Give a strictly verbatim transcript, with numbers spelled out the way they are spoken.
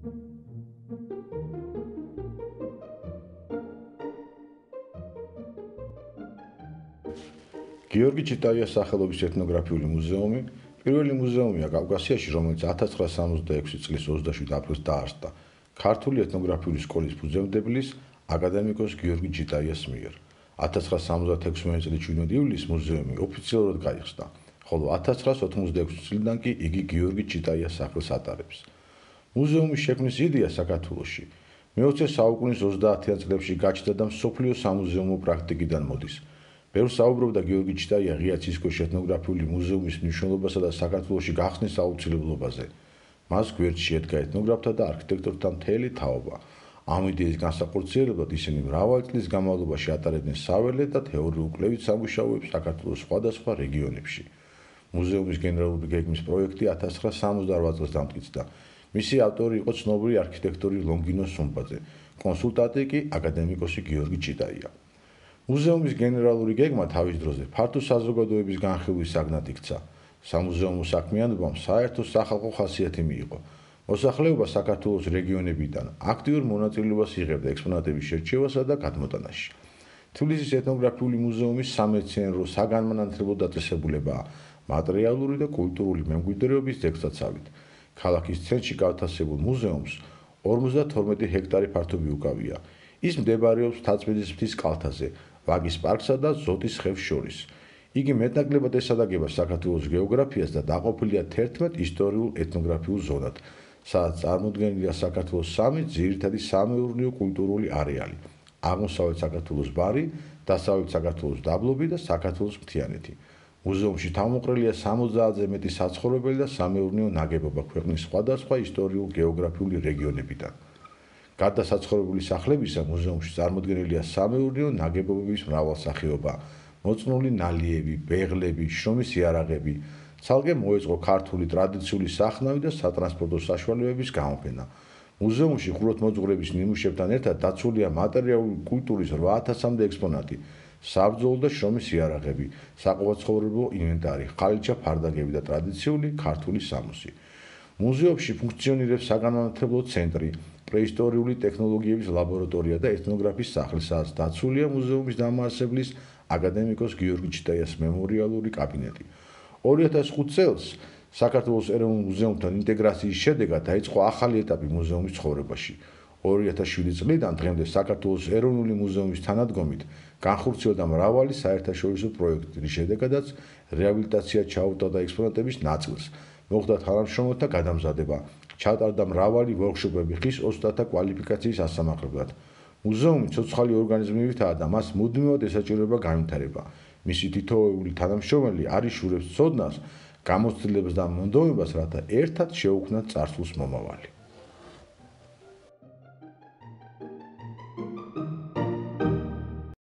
გიორგი ჩიტაიას სახელობის ეთნოგრაფიული მუზეუმი პირველი მუზეუმია კავკასიაში, რომელიც ათას ცხრაასი სამოცდაექვსი წლის ოცდაშვიდ აპრილს დაარსდა ქართული ეთნოგრაფიული სკოლის ფუძემდებლის აკადემიკოს გიორგი ჩიტაიას მიერ. ათას ცხრაასი სამოცდათექვსმეტი წლის ჩვიდმეტ ივლისს მუზეუმი ოფიციალურად გაიხსნა, ხოლო ათას ცხრაასი ოთხმოცდაექვსი წლიდან კი იგი გიორგი ჩიტაიას სახელს ატარებს. მუზეუმის შექმნის იდეა საქართველოში მეოცე საუკუნის ოცდაათიან წლებში გაჩნდა და მსოფლიო სამუზეუმო პრაქტიკიდან მოდის. ბევრს საუბრობდა გიორგი ჩიტაია ღია ცისქვეშ ეთნოგრაფიული მუზეუმის მნიშვნელობასა და საქართველოში გახსნის აუცილებლობაზე. მას გვერდში შედგა ეთნოგრაფთა და არქიტექტორთა მთელი თაობა. ამ იდეის განსახორციელებლად ისინი მრავალი წლის განმავლობაში ატარებდნენ საველე და თეორიულ კვლევით სამუშაოებს საქართველოს სხვადასხვა რეგიონებში. მუზეუმის გენერალური გეგმის პროექტი ათას ცხრაასი სამოცდარვაც წელს დამტკიცდა. მისი ავტორი იყო ცნობილი არქიტექტორი ლონგინო სუმბაძე, კონსულტანტი კი აკადემიკოსი გიორგი ჩიტაია. მუზეუმის გენერალური გეგმა თავის დროზე ფართო საზოგადოების განხილვის საგნად იქცა. სამუზეუმო საქმიანობამ საერთო სახალხო ხასიათი მიიღო. მოსახლეობა საქართველოს რეგიონებიდან აქტიურ მონაწილეობას იღებდა ექსპონატების შერჩევასა და გადმოტანაში. თბილისის ეთნოგრაფიული მუზეუმის სამეცნიერო საგანმანათლებლო დაწესებულებაა მატერიალური და კულტურული მემკვიდრეობის ძეგლსაცავით. ქალაქის ცენტრში განთავსებულ მუზეუმს ორმოცდათორმეტი ჰექტარი ფართობი უკავია. ის მდებარეობს მთაწმინდის მთის კალთაზე, ვაგის პარკსა და ზოტის ხევს შორის. იგი მეტნაკლებად ესადაგება საქართველოს გეოგრაფიას და დაყოფილია თერთმეტ ისტორიულ ეთნოგრაფიულ ზონად, სადაც წარმოდგენილია საქართველოს სამი ძირითადი სამეურნეო კულტურული არეალი: აღმოსავლეთ საქართველოს ბარი, დასავლეთ საქართველოს დაბლობი და საქართველოს მთიანეთი. მუზეუმში თავმოყრილია სამოცდაათზე მეტი საცხოვრებელი და სამეურნეო ნაგებობა ქვეყნის სხვადასხვა ისტორიულ გეოგრაფიული რეგიონებიდან. გარდა საცხოვრებელი სახლებისა, მუზეუმში წარმოდგენილია სამეურნეო ნაგებობების მრავალსახეობა, მოწნული ნალიები, ბეღლები, შრომის იარაღები. ცალკე მოეწყო ქართული ტრადიციული სახნავი და სატრანსპორტო საშუალებების გამოფენა. მუზეუმში ხუროთმოძღვრების ნიმუშებთან ერთად დაცულია მატერიალური კულტურის რვა ათასამდე ექსპონატი, საბრძოლო და შრომის იარაღები, საყოფაცხოვრებო ინვენტარი, ხალიჩა ფარდაგები და ტრადიციული ქართული სამოსი. მუზეუმში ფუნქციონირებს საგანმანათლებლო ცენტრი, პრეისტორიული ტექნოლოგიების ლაბორატორია და ეთნოგრაფის სახლი, სადაც დაცულია მუზეუმის დამაარსებლის აკადემიკოს გიორგი ჩიტაიას მემორიალური კაბინეტი. ორი ათას ხუთი წელს საქართველოს ეროვნულ მუზეუმთან ინტეგრაციის შედეგად დაიწყო ახალი ეტაპი მუზეუმის ცხოვრებაში. ორი ათას შვიდი წლიდან დღემდე საქართველოს ეროვნული მუზეუმის თანადგომით განხორციელდა მრავალი საერთაშორისო პროექტი, რის შედეგადაც რეაბილიტაცია ჩაუტარდა და ექსპონატების ნაწილს. მოხდა თანამშრომელთა გადამზადება, ჩატარდა მრავალი ვორქშოპები ხის ოსტატთა კვალიფიკაციის ასამაღლებლად. მუზეუმი ცოცხალი ორგანიზმივითაა და მას მუდმივად ესაჭიროება განვითარება. მისი თითოეული თანამშრომელი არიშურებს ცოდნას, გამოცდილებას და მონდომებას, რათა ერთად შეუქმნათ წარსულს მომავალი.